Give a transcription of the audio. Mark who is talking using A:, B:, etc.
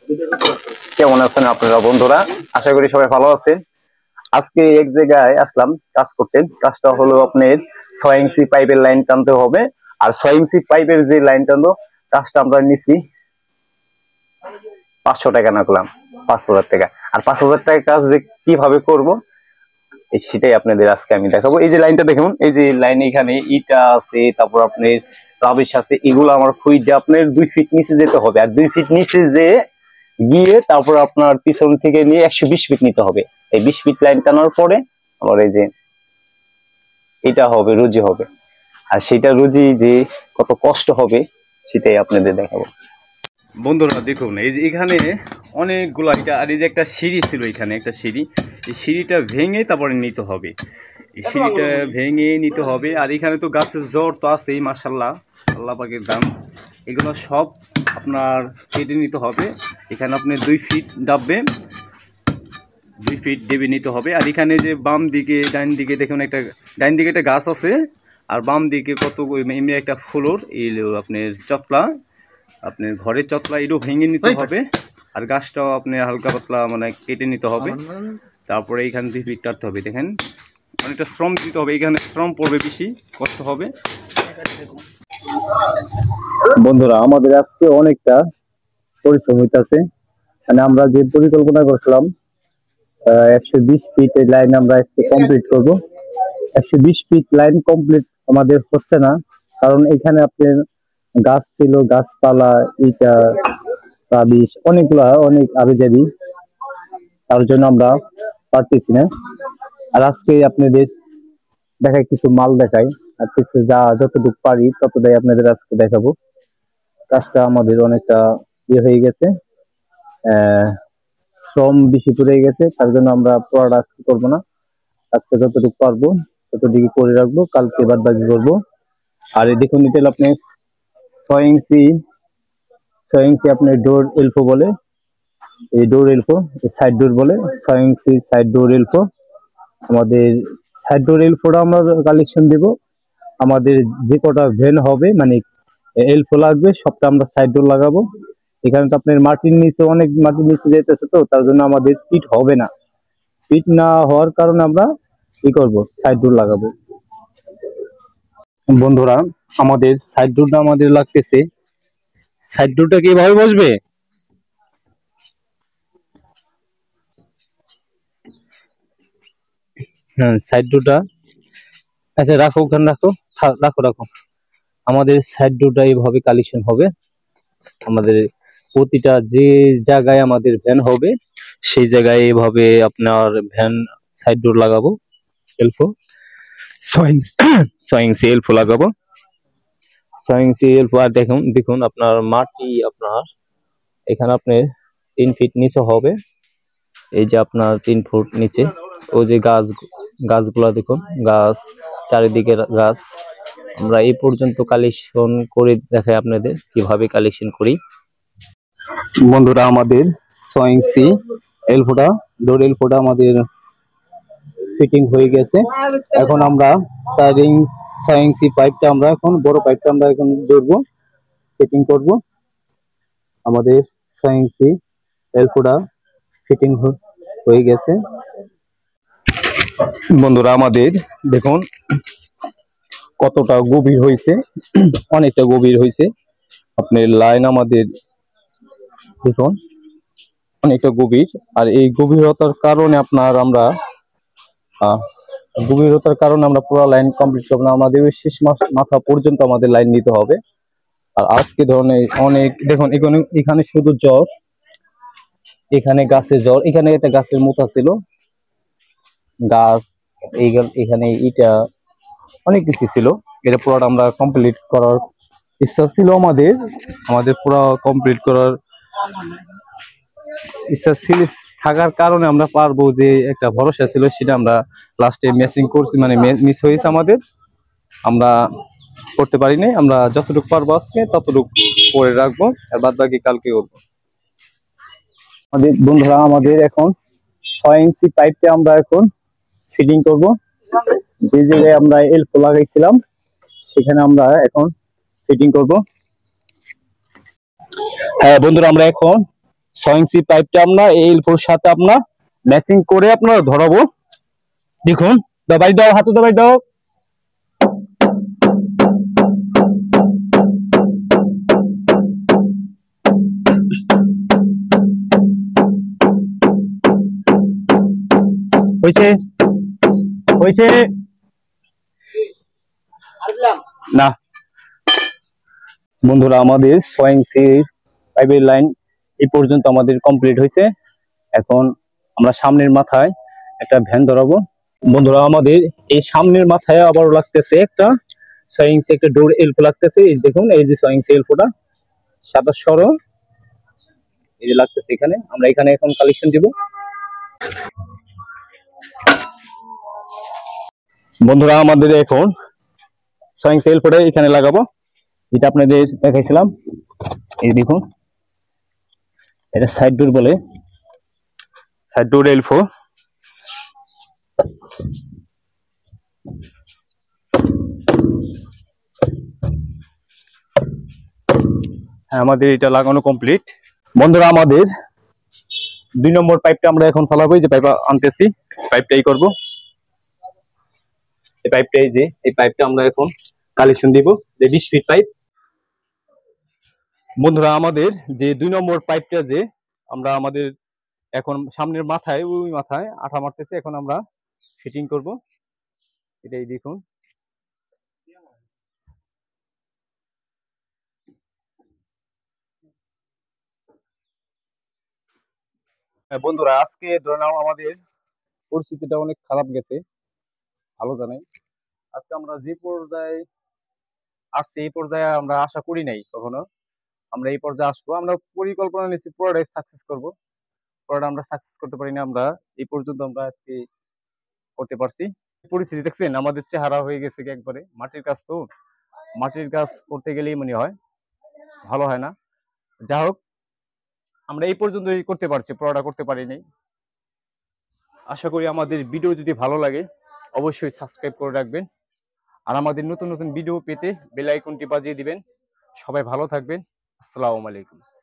A: কেমন আছেন আপনারা বন্ধুরা? আশা করি সবাই ভালো আছেন। আজকে এক জায়গায় আসলাম কাজ করতে। কাজটা হলো আপনার 6 ইঞ্চি পাইপের লাইন টানতে হবে। আর 6 ইঞ্চি পাইপের যে লাইন টানবো কাজটা আমরা নিছি 500 টাকা রাখলাম, 5,000 টাকা। আর 5,000 টাকা কাজ যে কিভাবে করব সেটাই আপনাদের আজকে আমি দেখাবো। এই যে লাইনটা দেখুন, এই যে লাইন এখানে ইটা আছে, তারপর আপনার রাবিশ আছে, এগুলো আমার খুঁজে আপনার 2 ফিট নিচে যেতে হবে। আর 2 ফিট নিচে যে গিয়ে তারপর আপনার পিছন থেকে নিয়ে 120 ফিট নিতে হবে। এই 20 ফিট লাইন টানার পরে আমার এই যে এটা হবে, রুজি হবে। আর সেটা রুজি যে কত কষ্ট হবে সেটাই আপনাদের দেখাবো। বন্ধুরা দেখুন, এই যে এখানে অনেকগুলো এটা, আর এই যে একটা সিঁড়ি ছিল, এখানে একটা সিঁড়ি, এই সিঁড়িটা ভেঙে তারপরে নিতে হবে। এই সিঁড়িটা ভেঙে নিতে হবে। আর এখানে তো গাছের জোর তো আছেই, মাশাল্লাহ, আল্লাহ পাকের দাম। এগুলো সব আপনার কেটে নিতে হবে। এখানে আপনি 2 ফিট ডাববে, 2 ফিট দেবে নিতে হবে। আর এখানে যে বাম দিকে ডাইন দিকে দেখুন, একটা ডাইন দিকে একটা গাছ আছে, আর বাম দিকে কত এমনি একটা ফ্লোর, এই আপনার চতলা, আপনার ঘরের চতলা, এটাও ভেঙে নিতে হবে। আর গাছটাও আপনি হালকা পাতলা মানে কেটে নিতে হবে। তারপরে এইখান 2 ফিট কাটতে হবে। দেখেন অনেকটা শ্রম দিতে হবে, এখানে শ্রম পড়বে, বেশি কষ্ট হবে। বন্ধুরা আমাদের আজকে অনেকটা পরিশ্রম হইতেছে। মানে আমরা যে পরিকল্পনা করছিলাম 120 ফিট লাইন আমরা আজকে কমপ্লিট করব। 120 ফিট লাইন কমপ্লিট আমাদের হচ্ছে না, কারণ এখানে আপনার গাছ ছিল, গাছপালা, ইটা, রাবিশ, অনেক আবিজাবি, তার জন্য আমরা পারতেছি না। আর আজকে আপনাদের দেখাই, কিছু মাল দেখাই, আর কিছু যতটুকু পারি ততটাই আপনাদের আজকে দেখাবো। কাজটা আমাদের অনেকটা হয়ে গেছে, শ্রম বেশি পড়ে গেছে, তার জন্য আমরা পড়াটা আজকে করবো না। আজকে যতটুকু পারবো ততটুকু করে রাখবো, কালকে বাদ বাকি করবো। আর এই দেখুন, এটা আপনি 6 ইঞ্চি, 6 ইঞ্চি আপনার ডোর এলফো বলে, এই ডোর এলফো, সাইড ডোর বলে, 6 ইঞ্চি সাইড ডোর এলফো। আমাদের সাইড ডোর এলফোটা আমরা কালেকশন দেব। আমাদের যে কটা ভ্যান হবে মানে এলফো লাগবে, সবটা আমরা সাইড ডোর লাগাবো। এখানে তো আপনার মাটির নিচে, অনেক মাটির নিচে যেতেছে, তো তার জন্য আমাদের ফিট হবে না। ফিট না হওয়ার কারণে আমরা কি করব, সাইড ডোর লাগাবো। বন্ধুরা আমাদের সাইড ডোরটা আমাদের লাগতেছে, সাইড ডোরটা কিভাবে বসবে, হ্যাঁ সাইড ডোরটা, আচ্ছা রাখো, ওখানে রাখো, রাখো রাখো। আমাদের সাইড ডোরটা এইভাবে কালেকশন হবে। আমাদের প্রতিটা যে জায়গায় আমাদের ভ্যান হবে সেই জায়গায় এইভাবে আপনার ভ্যান সাইড ডোর লাগাবো, এলফো 6 ইঞ্চি, 6 ইঞ্চি এলফো লাগাবো, 6 ইঞ্চি এলফো। আর দেখুন দেখুন আপনার মাটি, আপনার এখানে আপনার 3 ফিট নিচে হবে। এই যে আপনার 3 ফুট নিচে ওই যে গাছগুলা দেখুন, গাছ, চারিদিকে গাছ। আমরা এই পর্যন্ত কালেকশন করে দেখাই আপনাদের কিভাবে কালেকশন করি। বন্ধুরা আমাদের 6 ইঞ্চি এলফোটা, ডোর এলফোটা আমাদের ফিটিং হয়ে গেছে। এখন আমরা 6 ইঞ্চি পাইপটা আমরা এখন, বড় পাইপটা আমরা এখন জড়বো, সেটিং করব। আমাদের 6 ইঞ্চি এলফোটা ফিটিং হয়ে গেছে। বন্ধুরা আমাদের দেখুন কতটা গভীর হয়েছে, অনেকটা গভীর হয়েছে। আপনার লাইন আমাদের দেখুন অনেকটা গভীর। আর এই গভীরতার কারণে আমরা পুরো লাইন কমপ্লিট করবো না, আমাদের ওই শেষ মাথা পর্যন্ত আমাদের লাইন দিতে হবে। আর আজকে ধরনের অনেক দেখুন, এখানে শুধু জ্বর, এখানে গাছের জ্বর, এখানে একটা গাছের মোতা ছিল, গাছ, এখানে ইটা, অনেক কিছু ছিল। এটা পুরোটা আমরা কমপ্লিট করার ইচ্ছা ছিল, আমাদের পুরো কমপ্লিট করার ইচ্ছা ছিল, থাকার কারণে আমরা পারবো যে একটা ভরসা ছিল, সেটা আমরা লাস্টে মেসিং করছি, মানে মিস হয়েছে আমাদের, আমরা করতে পারিনি। আমরা যতটুকু পারবো আজকে ততটুকু করে রাখবো, আর বাদ বাকি কালকে করবো। আমাদের বন্ধুরা আমাদের এখন 6 ইঞ্চি পাইপটা আমরা এখন ফিটিং করব। যে জায়গায় আমরা এলফো লাগাইছিলাম সেখানে আমরা এখন ফিটিং করব। হ্যাঁ বন্ধুরা, আমরা এখন 6 ইঞ্চি পাইপটা আমরা এই এলফোর সাথে আপনার ম্যাচিং করে আপনার ধরাবো। দেখুন, দবাই দাও, হাতে দবাই দাও। হয়েছে হয়েছে না বন্ধুরা, আমাদের 6 ইঞ্চি পাইপের লাইন এই পর্যন্ত আমাদের কমপ্লিট হয়েছে। এখন আমরা সামনের মাথায় একটা ভ্যান ধরাবো। বন্ধুরা, আমাদের এই সামনের মাথায় আবার লাগতেছে একটা 6 ইঞ্চি একটা ডোর এলফো লাগতেছে। এই দেখুন, এই যে 6 ইঞ্চি এলফোটা সাদা সরো এই যে লাগতেছে এখানে। আমরা এখানে এখন কালেকশন দিব। বন্ধুরা, আমাদের এখন 6 ইঞ্চি এলফোটা এখানে লাগাবো, যেটা আপনাদের দেখাইছিলাম। এই দেখুন, এটা সাইড ডোর বলে, সাইড ডোর এলফো। হ্যাঁ, আমাদের এটা লাগানো কমপ্লিট। বন্ধুরা, আমাদের 2 নম্বর পাইপটা আমরা এখন ফলাবো। যে পাইপ আনতেছি, পাইপটাই করব। এই পাইপটাই, যে এই পাইপটা আমরা এখন কালেকশন দিব, যে 20 ফিট পাইপ। বন্ধুরা, আমাদের যে 2 নম্বর পাইপটা যে আমরা আমাদের এখন সামনের মাথায়, ওই মাথায় আঠা মারতেছে, এখন আমরা ফিটিং করব। এটাই দেখুন। বন্ধুরা, আজকে ধরে নাও আমাদের পরিস্থিতিটা অনেক খারাপ গেছে, ভালো জানাই। আজকে আমরা যে পর্যায়ে আসছি, এই পর্যায়ে আমরা আশা করি নাই কখনো আমরা এই পর্যায়ে আসবো। আমরা পরিকল্পনা নিচ্ছি পুরোটাই সাকসেস করব, পুরোটা আমরা সাকসেস করতে পারি না। আমরা এই পর্যন্ত আমরা আজকে করতে পারছি। পরিস্থিতি দেখছেন, আমাদের চেহারা হয়ে গেছে কি একবারে। মাটির কাজ তো, মাটির কাজ করতে গেলেই মনে হয় ভালো হয় না। যা হোক, আমরা এই পর্যন্তই করতে পারছি, পুরোটা করতে পারিনি। আশা করি আমাদের ভিডিও যদি ভালো লাগে অবশ্যই সাবস্ক্রাইব করে রাখবেন, আর আমাদের নতুন নতুন ভিডিও পেতে বেল আইকনটি বাজিয়ে দিবেন। সবাই ভালো থাকবেন। আসসালামু আলাইকুম।